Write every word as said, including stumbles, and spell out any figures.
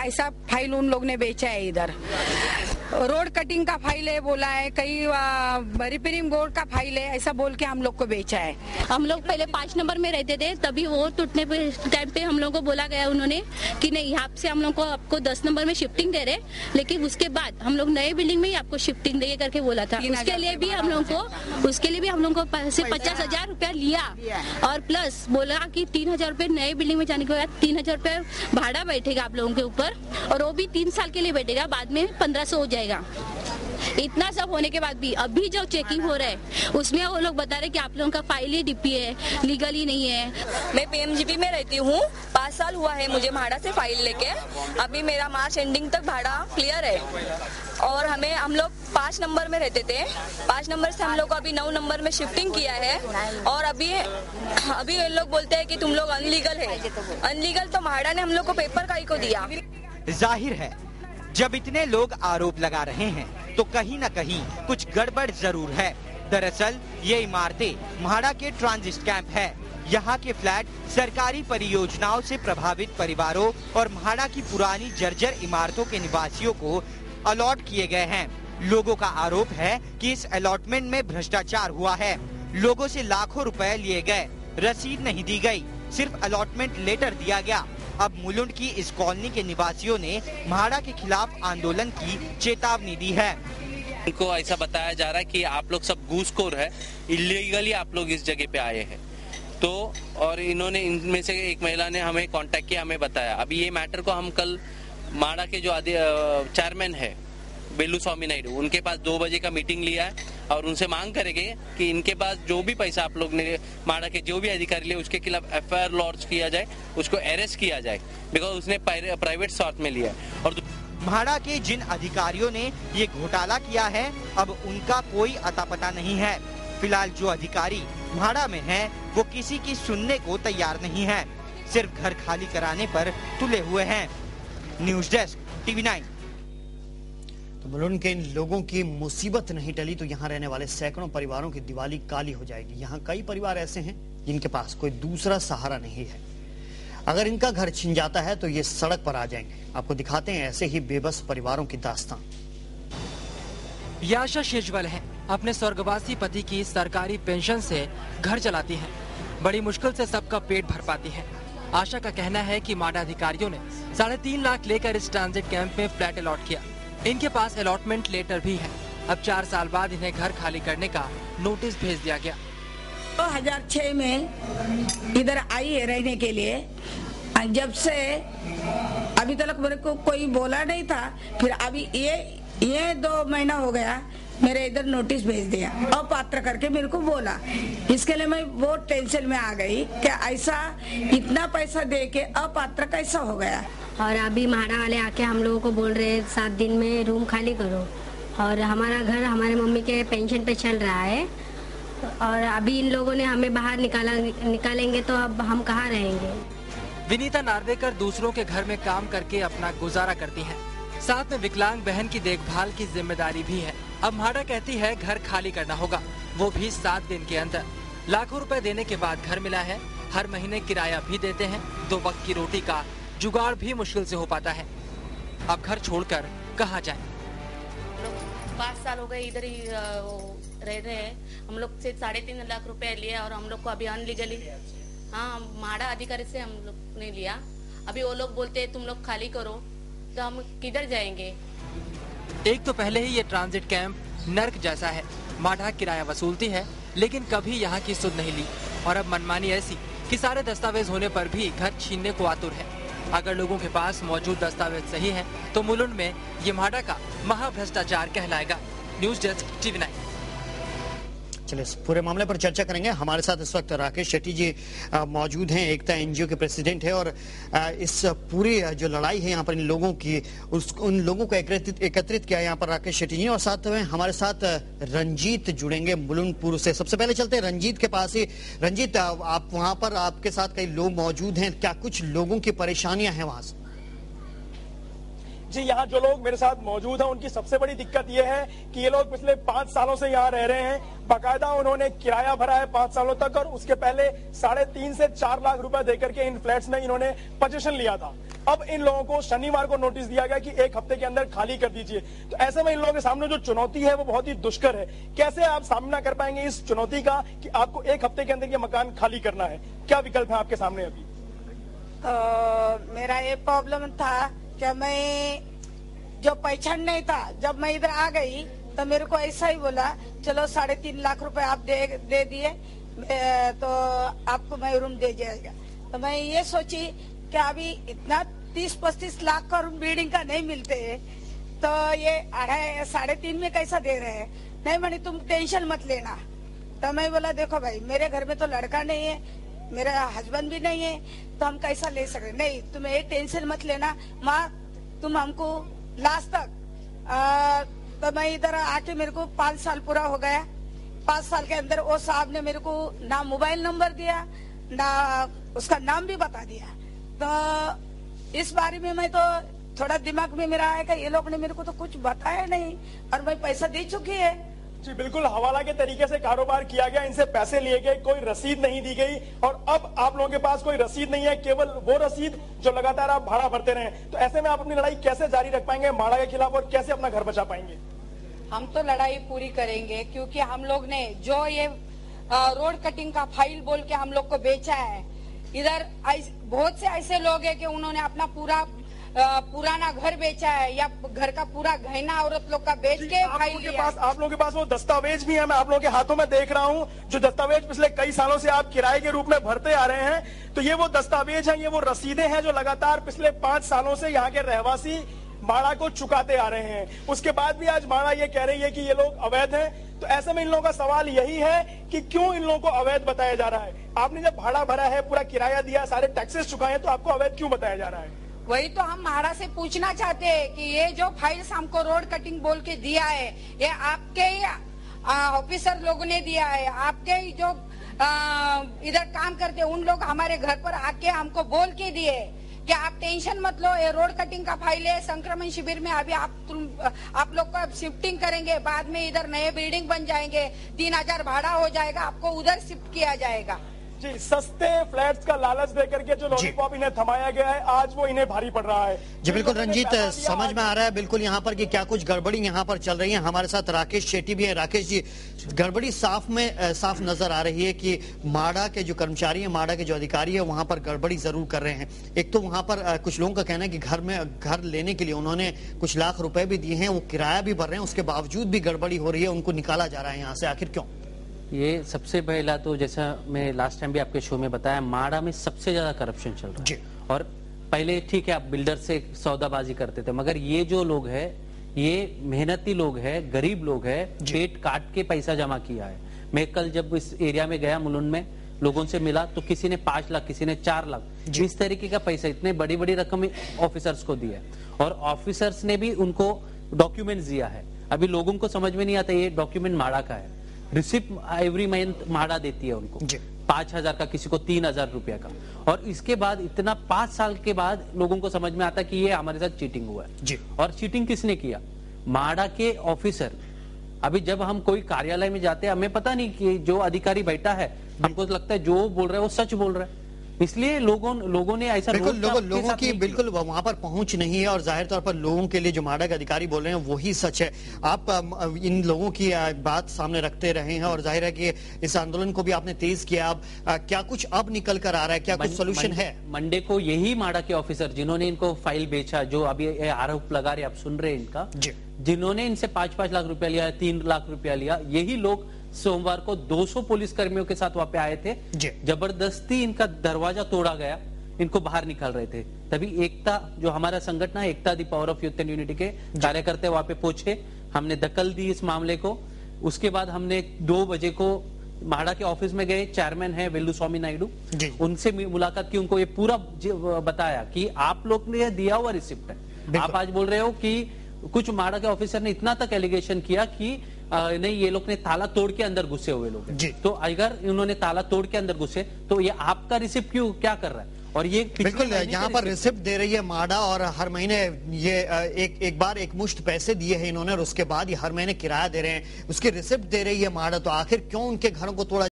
ऐसा फाइल उन लोग ने बेचा है। इधर रोड कटिंग का फाइल है बोला है, कई रिपेयरिंग बोर्ड का फाइल है, ऐसा बोल के हम लोग को बेचा है। हम लोग पहले पाँच नंबर में रहते थे, तभी वो टूटने पे टाइम पे हम लोग को बोला गया उन्होंने कि नहीं यहाँ से हम लोग को आपको दस नंबर में शिफ्टिंग दे रहे, लेकिन उसके बाद हम लोग नए बिल्डिंग में ही आपको शिफ्टिंग देंगे करके बोला था। उसके लिए भी हम लोग को उसके लिए भी हम लोग को से पचास हजार रुपया लिया और प्लस बोला कि तीन हजार रुपये नए बिल्डिंग में जाने के बाद तीन हजार रुपये भाड़ा बैठेगा आप लोगों के ऊपर, और वो भी तीन साल के लिए बैठेगा, बाद में पंद्रह सौ हो जाएगा। इतना सब होने के बाद भी अभी जो चेकिंग हो रहा है उसमें वो लोग बता रहे कि आप लोगों का फाइल ही डीपी है, लीगल ही नहीं है। मैं पीएमजीपी में रहती हूँ, पाँच साल हुआ है मुझे भाड़ा से फाइल लेके। अभी मेरा मार्च एंडिंग तक भाड़ा क्लियर है और हमें हम लोग पाँच नंबर में रहते थे, पाँच नंबर से हम लोग को अभी नौ नंबर में शिफ्टिंग किया है और अभी अभी ये लोग बोलते हैं कि तुम लोग अनलीगल है। अनलीगल तो भाड़ा ने हम लोग को पेपर काई को दिया। जाहिर है जब इतने लोग आरोप लगा रहे हैं तो कहीं न कहीं कुछ गड़बड़ जरूर है। दरअसल ये इमारतें म्हाडा के ट्रांजिट कैंप है। यहाँ के फ्लैट सरकारी परियोजनाओं से प्रभावित परिवारों और म्हाडा की पुरानी जर्जर इमारतों के निवासियों को अलॉट किए गए हैं। लोगों का आरोप है कि इस अलॉटमेंट में भ्रष्टाचार हुआ है। लोगों से लाखों रुपए लिए गए, रसीद नहीं दी गई, सिर्फ अलॉटमेंट लेटर दिया गया। अब मुलुंड की इस कॉलोनी के निवासियों ने म्हाडा के खिलाफ आंदोलन की चेतावनी दी है। उनको ऐसा बताया जा रहा है कि आप लोग सब घूसखोर है, इलीगली आप लोग इस जगह पे आए हैं। तो और इन्होंने इनमें से एक महिला ने हमें कांटेक्ट किया, हमें बताया। अभी ये मैटर को हम कल म्हाडा के जो चेयरमैन है बेलू स्वामी नायडू, उनके पास दो बजे का मीटिंग लिया है और उनसे मांग करेंगे कि इनके पास जो भी पैसा आप लोग ने म्हाडा के जो भी अधिकारी लिए उसके खिलाफ एफ आई आर लॉन्च किया जाए, उसको अरेस्ट किया जाए, बिकॉज उसने प्राइवेट सोर्स में लिया है। और म्हाडा के जिन अधिकारियों ने ये घोटाला किया है अब उनका कोई अता पता नहीं है। फिलहाल जो अधिकारी म्हाडा में हैं, वो किसी की सुनने को तैयार नहीं है, सिर्फ घर खाली कराने पर तुले हुए हैं। News desk TV nine. तो मुलुंड के इन लोगों की मुसीबत नहीं टली तो यहाँ रहने वाले सैकड़ों परिवारों की दिवाली काली हो जाएगी। यहाँ कई परिवार ऐसे हैं जिनके पास कोई दूसरा सहारा नहीं है। अगर इनका घर छिन जाता है तो ये सड़क पर आ जाएंगे। आपको दिखाते हैं ऐसे ही बेबस परिवारों की दास्तां। याशा शेजवल है, अपने स्वर्गवासी पति की सरकारी पेंशन से घर चलाती हैं। बड़ी मुश्किल से सबका पेट भर पाती हैं। आशा का कहना है कि म्हाडा अधिकारियों ने साढ़े तीन लाख लेकर इस ट्रांजिट कैंप में फ्लैट अलॉट किया। इनके पास अलॉटमेंट लेटर भी है। अब चार साल बाद इन्हें घर खाली करने का नोटिस भेज दिया गया। दो हज़ार छह में इधर आई है रहने के लिए, जब से अभी तक मेरे को कोई बोला नहीं था। फिर अभी ये ये दो महीना हो गया मेरे इधर नोटिस भेज दिया, अपात्र करके मेरे को बोला। इसके लिए मैं बहुत टेंशन में आ गई कि ऐसा इतना पैसा दे के अपात्र कैसा हो गया। और अभी म्हाडा वाले आके हम लोगों को बोल रहे हैं सात दिन में रूम खाली करो, और हमारा घर हमारे मम्मी के पेंशन पे चल रहा है और अभी इन लोगों ने हमें बाहर निकाला निकालेंगे तो अब हम कहाँ रहेंगे। विनीता नार्वेकर दूसरों के घर में काम करके अपना गुजारा करती हैं। साथ में विकलांग बहन की देखभाल की जिम्मेदारी भी है। अब म्हाडा कहती है घर खाली करना होगा, वो भी सात दिन के अंदर। लाखों रुपए देने के बाद घर मिला है, हर महीने किराया भी देते हैं, दो वक्त की रोटी का जुगाड़ भी मुश्किल से हो पाता है। अब घर छोड़कर कहाँ जाएं? पाँच साल हो गए इधर ही रह रहे हैं। हम लोग से साढ़े तीन लाख रुपए लिए और हम लोग को अभी अनलीगली, हाँ म्हाडा अधिकारी से हम लोग ने लिया। अभी वो लोग बोलते हैं तुम लोग खाली करो, तो हम किधर जाएंगे। एक तो पहले ही ये ट्रांजिट कैंप नर्क जैसा है। म्हाडा किराया वसूलती है लेकिन कभी यहाँ की सुध नहीं ली, और अब मनमानी ऐसी कि सारे दस्तावेज होने पर भी घर छीनने को आतुर है। अगर लोगों के पास मौजूद दस्तावेज सही हैं, तो मुलुंड में ये म्हाडा का महाभ्रष्टाचार कहलाएगा। News desk TV nine. चलिए इस पूरे मामले पर चर्चा करेंगे। हमारे साथ इस वक्त राकेश शेट्टी जी मौजूद हैं, एकता एनजीओ के प्रेसिडेंट है, और आ, इस पूरी जो लड़ाई है यहाँ पर इन लोगों की, उस उन लोगों को एकत्रित एकत्रित किया है यहाँ पर राकेश शेट्टी जी, और साथ में हमारे साथ रंजीत जुड़ेंगे मुलुंडपुर से। सबसे पहले चलते हैं रंजीत के पास ही। रंजीत, आप वहाँ पर, आपके साथ कई लोग मौजूद हैं, क्या कुछ लोगों की परेशानियां हैं वहाँ से? जी, यहाँ जो लोग मेरे साथ मौजूद हैं उनकी सबसे बड़ी दिक्कत ये है कि ये लोग पिछले पांच सालों से यहाँ रह रहे हैं। बाकायदा उन्होंने किराया भरा है पांच सालों तक, और उसके पहले साढ़े तीन से चार लाख रुपए देकर के इन फ्लैट्स में इन्होंने पोजीशन लिया था। अब इन लोगों को शनिवार को नोटिस दिया गया कि एक हफ्ते के अंदर खाली कर दीजिए। तो ऐसे में इन लोगों के सामने जो चुनौती है वो बहुत ही दुष्कर है। कैसे आप सामना कर पाएंगे इस चुनौती का कि आपको एक हफ्ते के अंदर ये मकान खाली करना है? क्या विकल्प है आपके सामने अभी? तो मेरा ये प्रॉब्लम था कि मैं जो पहचान नहीं था, जब मैं इधर आ गई तो मेरे को ऐसा ही बोला चलो साढ़े तीन लाख रुपए आप दे दे दिए तो आपको मैं रूम दे जाएगा। तो मैं ये सोची कि अभी इतना तीस पच्चीस लाख का रूम बिल्डिंग का नहीं मिलते है, तो ये अढ़ाई साढ़े तीन में कैसा दे रहे हैं? नहीं मनी तुम टेंशन मत लेना। तो मैं बोला देखो भाई मेरे घर में तो लड़का नहीं है, मेरा हस्बैंड भी नहीं है, तो हम कैसा ले सकते? नहीं तुम ये टेंशन मत लेना माँ, तुम हमको लास्ट तक आ, तो मैं इधर आके मेरे को पाँच साल पूरा हो गया। पाँच साल के अंदर वो साहब ने मेरे को ना मोबाइल नंबर दिया ना उसका नाम भी बता दिया। तो इस बारे में मैं तो थोड़ा दिमाग में मेरा आएगा, ये लोग ने मेरे को तो कुछ बताया नहीं और मैं पैसा दे चुकी है। जी बिल्कुल, हवाला के तरीके से कारोबार किया गया, इनसे पैसे लिए गए, कोई रसीद नहीं दी गई और अब आप लोगों के पास कोई रसीद नहीं है, केवल वो रसीद जो लगातार आप भाड़ा भरते रहे। तो ऐसे में आप अपनी लड़ाई कैसे जारी रख पाएंगे माड़ा के खिलाफ और कैसे अपना घर बचा पाएंगे? हम तो लड़ाई पूरी करेंगे क्योंकि हम लोग ने जो ये रोड कटिंग का फाइल बोल के हम लोग को बेचा है, इधर बहुत से ऐसे लोग हैं कि उन्होंने अपना पूरा पुराना घर बेचा है या घर का पूरा गहना औरत लोग का बेच के फाइल के पास आप लोगों के पास वो दस्तावेज भी है, मैं आप लोगों के हाथों में देख रहा हूँ, जो दस्तावेज पिछले कई सालों से आप किराए के रूप में भरते आ रहे हैं। तो ये वो दस्तावेज हैं, ये वो रसीदें हैं जो लगातार पिछले पांच सालों से यहाँ के रहवासी माड़ा को चुकाते आ रहे हैं। उसके बाद भी आज माड़ा ये कह रही है कि ये लोग अवैध हैं। तो ऐसे में इन लोगों का सवाल यही है कि क्यों इन लोगों को अवैध बताया जा रहा है? आपने जब भाड़ा भरा है, पूरा किराया दिया, सारे टैक्सेस चुकाए हैं, तो आपको अवैध क्यों बताया जा रहा है? वही तो हम माड़ा से पूछना चाहते हैं कि ये जो फाइल्स हमको रोड कटिंग बोल के दिया है, ये आपके ही ऑफिसर लोगों ने दिया है? आपके ही जो आ, इधर काम करते उन लोग हमारे घर पर आके हमको बोल के दिए कि आप टेंशन मत लो, ये रोड कटिंग का फाइल है, संक्रमण शिविर में अभी आप तुम आप लोग को शिफ्टिंग करेंगे, बाद में इधर नए बिल्डिंग बन जाएंगे, तीन हजार भाड़ा हो जाएगा, आपको उधर शिफ्ट किया जाएगा। जी, सस्ते फ्लैट्स का लालच देकर के जो लॉलीपॉप इन्हें थमाया गया है, आज वो इन्हें भारी पड़ रहा है। जी बिल्कुल रंजीत, समझ में आ रहा है बिल्कुल यहाँ पर कि क्या कुछ गड़बड़ी यहाँ पर चल रही है। हमारे साथ राकेश शेट्टी भी है। राकेश जी, गड़बड़ी साफ में साफ नजर आ रही है कि माड़ा के जो कर्मचारी है, माड़ा के जो अधिकारी है, वहां पर गड़बड़ी जरूर कर रहे हैं। एक तो वहां पर कुछ लोगों का कहना है कि घर में घर लेने के लिए उन्होंने कुछ लाख रुपए भी दिए हैं, वो किराया भी भर रहे हैं, उसके बावजूद भी गड़बड़ी हो रही है, उनको निकाला जा रहा है यहाँ से। आखिर क्यों? ये सबसे पहला तो जैसा मैं लास्ट टाइम भी आपके शो में बताया, माड़ा में सबसे ज्यादा करप्शन चल रहा है। और पहले ठीक है आप बिल्डर से सौदाबाजी करते थे, मगर ये जो लोग है ये मेहनती लोग है, गरीब लोग है, पेट काट के पैसा जमा किया है। मैं कल जब इस एरिया में गया मुलुंड में, लोगों से मिला तो किसी ने पांच लाख किसी ने चार लाख इस तरीके का पैसा, इतने बड़ी बड़ी रकम ऑफिसर्स को दिया और ऑफिसर्स ने भी उनको डॉक्यूमेंट्स दिया है। अभी लोगों को समझ में नहीं आता ये डॉक्यूमेंट माड़ा का है। रिसिप्ट एवरी मंथ माड़ा देती है उनको, पांच हजार का, किसी को तीन हजार रुपया का। और इसके बाद इतना पांच साल के बाद लोगों को समझ में आता कि ये हमारे साथ चीटिंग हुआ है जी। और चीटिंग किसने किया? माड़ा के ऑफिसर। अभी जब हम कोई कार्यालय में जाते हैं, हमें पता नहीं कि जो अधिकारी बैठा है, हमको लगता है जो बोल रहा है वो सच बोल रहा है, इसलिए लोगों लोगों ने ऐसा बिल्कुल लोगों लोगों की बिल्कुल वहां पर पहुंच नहीं है और जाहिर तौर पर लोगों के लिए जो माड़ा के अधिकारी बोल रहे हैं वही सच है। आप इन लोगों की बात सामने रखते रहे हैं और जाहिर है कि इस आंदोलन को भी आपने तेज किया। अब क्या कुछ अब निकल कर आ रहा है? क्या कुछ सोल्यूशन है? मंडे को यही माड़ा के ऑफिसर जिन्होंने इनको फाइल बेचा, जो अभी आरोप लगा रहे, आप सुन रहे हैं इनका, जिन्होंने इनसे पांच पांच लाख रुपया लिया, तीन लाख रुपया लिया, यही लोग सोमवार को दो सौ पुलिस कर्मियों के साथ वहां पे आए थे। जबरदस्ती इनका दरवाजा तोड़ा गया, इनको बाहर निकाल रहे थे। तभी एकता, जो हमारा संगठन है Ekta the power of youth and unity के कार्यकर्ता वहां पे पहुंचे, हमने दखल दी इस मामले को। उसके बाद हमने दो बजे को माड़ा के ऑफिस में गए, चेयरमैन है वेल्लू स्वामी नायडू, उनसे मुलाकात की, उनको ये पूरा बताया कि आप लोग ने दिया हुआ रिसिप्ट है। आप आज बोल रहे हो कि कुछ माड़ा के ऑफिसर ने इतना तक एलिगेशन किया कि आ, नहीं ये लोग ने ताला तोड़ के अंदर घुसे हुए लोग हैं। तो अगर इन्होंने ताला तोड़ के अंदर घुसे तो ये आपका रिसिप्ट क्यों क्या कर रहा है? और ये बिल्कुल यहाँ पर रिसिप्ट दे रही है माड़ा और हर महीने ये एक एक बार एक मुश्त पैसे दिए हैं इन्होंने और उसके बाद ये हर महीने किराया दे रहे हैं, उसकी रिसिप्ट दे रही है माड़ा। तो आखिर क्यों उनके घरों को तोड़ा